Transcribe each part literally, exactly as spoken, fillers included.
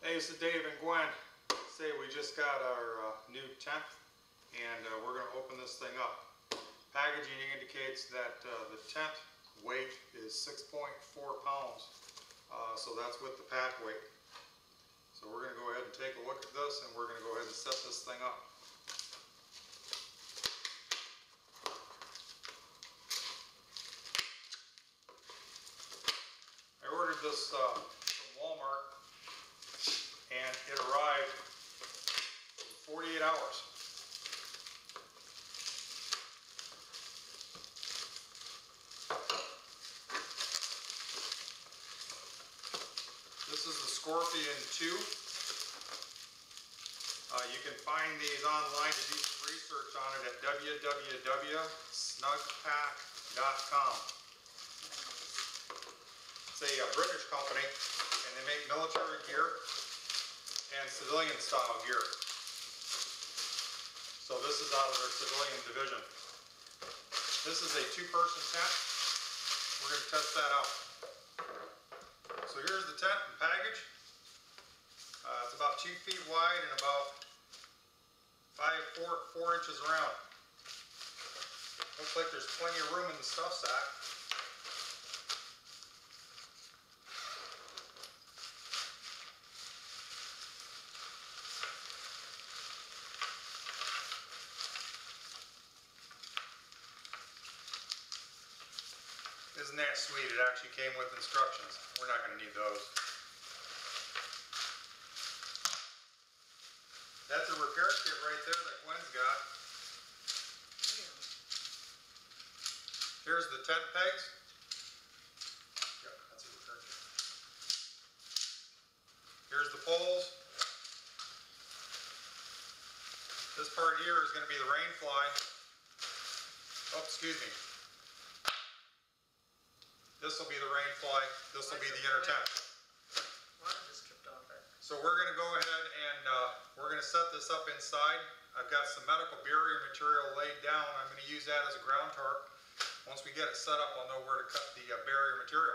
Hey, this is Dave and Gwen. Say we just got our uh, new tent and uh, we're going to open this thing up. Packaging indicates that uh, the tent weight is six point four pounds, uh, so that's with the pack weight. So we're going to go ahead and take a look at this and we're going to go ahead and set this thing up. I ordered this uh, from Walmart and it arrived in forty-eight hours. This is the Scorpion two. Uh, you can find these online to do some research on it at w w w dot snug pack dot com. It's a, a British company and they make military gear and civilian style gear. So this is out of their civilian division. This is a two-person tent. We're going to test that out. So here's the tent and package. Uh, it's about two feet wide and about five, four, four inches around. Looks like there's plenty of room in the stuff sack. Isn't that sweet? It actually came with instructions. We're not going to need those. That's a repair kit right there that Gwen's got. Here's the tent pegs. Yep, that's a repair kit. Here's the poles. This part here is going to be the rain fly. Oh, excuse me. This will be the rain fly. This will be the inner tent. Water just dripped off it. So we're going to go ahead and uh, we're going to set this up inside. I've got some medical barrier material laid down. I'm going to use that as a ground tarp. Once we get it set up, I'll know where to cut the uh, barrier material.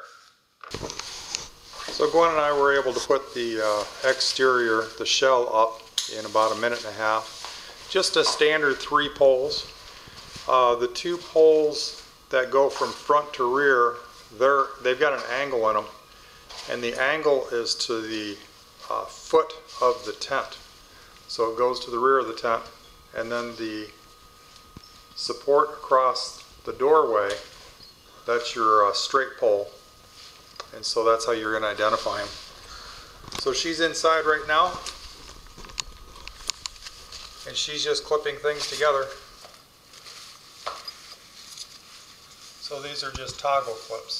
So Gwen and I were able to put the uh, exterior, the shell up in about a minute and a half. Just a standard three poles. Uh, the two poles that go from front to rear, They're, they've got an angle in them, and the angle is to the uh, foot of the tent. So it goes to the rear of the tent, and then the support across the doorway, that's your uh, straight pole, and so that's how you're going to identify them. So she's inside right now, and she's just clipping things together. So these are just toggle clips.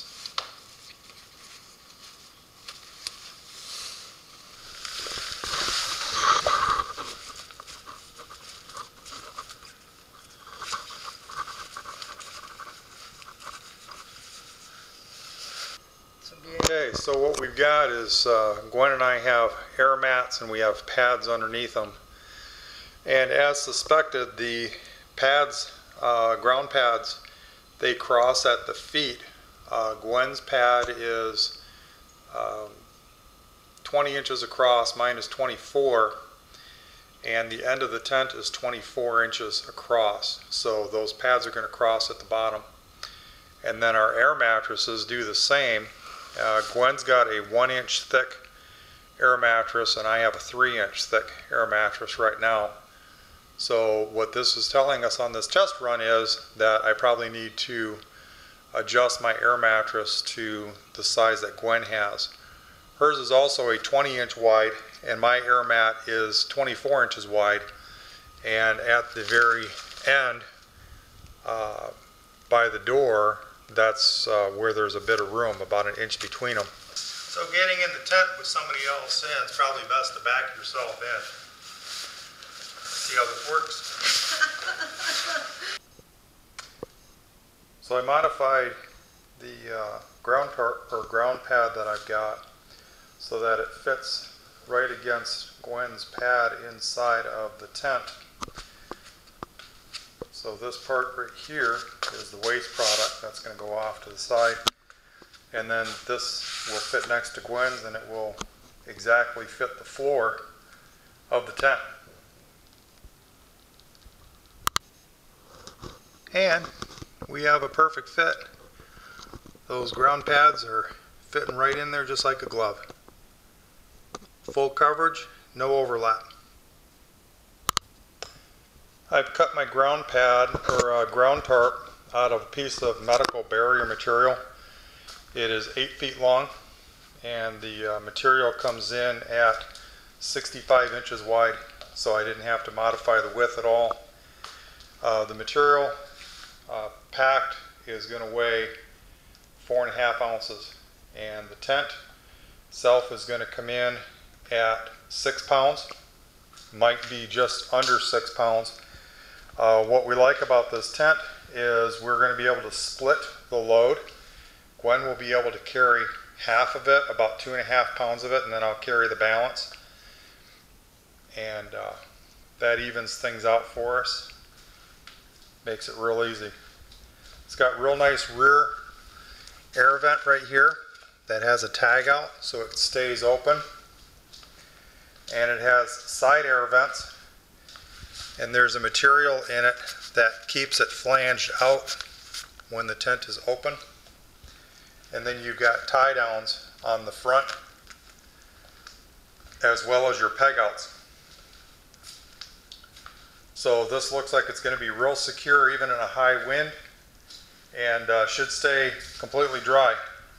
Okay, so what we've got is uh, Gwen and I have air mats and we have pads underneath them. And as suspected, the pads, uh, ground pads, they cross at the feet. Uh, Gwen's pad is um, twenty inches across, mine is twenty-four, and the end of the tent is twenty-four inches across. So those pads are going to cross at the bottom. And then our air mattresses do the same. Uh, Gwen's got a one inch thick air mattress and I have a three inch thick air mattress right now. So what this is telling us on this test run is that I probably need to adjust my air mattress to the size that Gwen has. Hers is also a twenty inch wide and my air mat is twenty-four inches wide, and at the very end uh, by the door, that's uh, where there's a bit of room, about an inch between them. So getting in the tent with somebody else in, it's probably best to back yourself in. See how this works? So I modified the uh, ground tarp or ground pad that I've got so that it fits right against Gwen's pad inside of the tent. So this part right here is the waste product that's going to go off to the side, and then this will fit next to Gwen's and it will exactly fit the floor of the tent. And we have a perfect fit. Those ground pads are fitting right in there just like a glove. Full coverage, no overlap. I've cut my ground pad or uh, ground tarp out of a piece of medical barrier material. It is eight feet long, and the uh, material comes in at sixty-five inches wide, so I didn't have to modify the width at all. Uh, the material uh, packed is going to weigh four and a half ounces, and the tent itself is going to come in at six pounds, might be just under six pounds. Uh, what we like about this tent is we're going to be able to split the load. Gwen will be able to carry half of it, about two and a half pounds of it, and then I'll carry the balance. And uh, that evens things out for us. Makes it real easy. It's got real nice rear air vent right here that has a tag out so it stays open. And it has side air vents. And there's a material in it that keeps it flanged out when the tent is open. And then you've got tie downs on the front as well as your peg outs. So this looks like it's going to be real secure even in a high wind, and uh, should stay completely dry.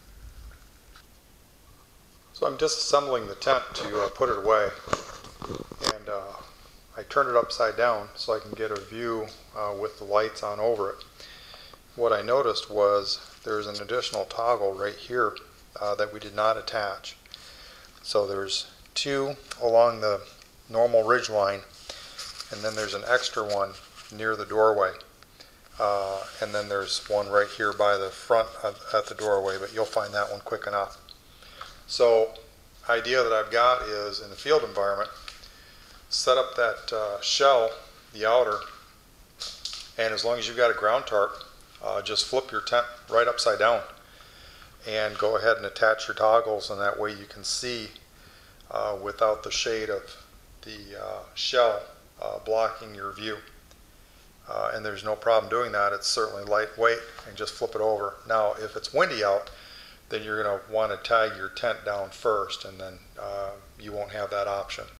So I'm disassembling the tent to uh, put it away, and uh, I turned it upside down so I can get a view uh, with the lights on over it. What I noticed was there's an additional toggle right here uh, that we did not attach. So there's two along the normal ridge line, and then there's an extra one near the doorway. Uh, and then there's one right here by the front of, at the doorway, but you'll find that one quick enough. So idea that I've got is in the field environment, set up that uh, shell, the outer, and as long as you've got a ground tarp, uh, just flip your tent right upside down and go ahead and attach your toggles, and that way you can see uh, without the shade of the uh, shell uh, blocking your view. Uh, and there's no problem doing that. It's certainly lightweight, and just flip it over. Now if it's windy out, then you're going to want to tag your tent down first, and then uh, you won't have that option.